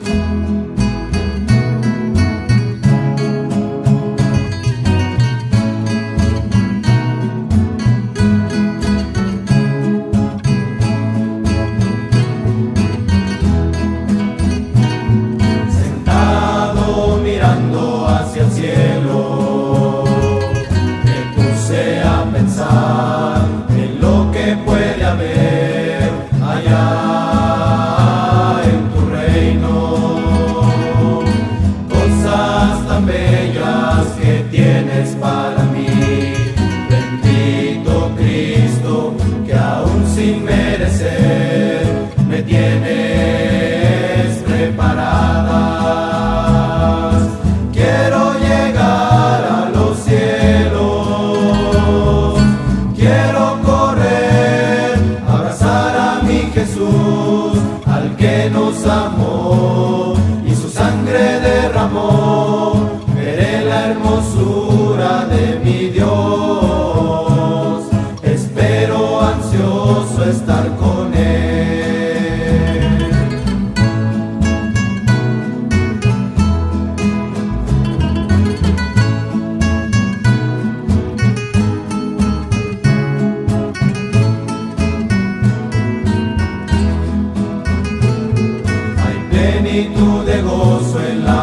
Sentado mirando hacia el cielo, me puse a pensar en lo que puede haber allá en tu reino, cosas tan bellas que tienes para mí. Bendito Cristo, que aún sin merecer me tienes preparadas. Quiero llegar a los cielos, quiero correr, abrazar a mi Jesús, al que nos amó y su sangre derramó. Veré la hermosura de mi Dios, espero ansioso estar con Él. Hay plenitud de gozo en la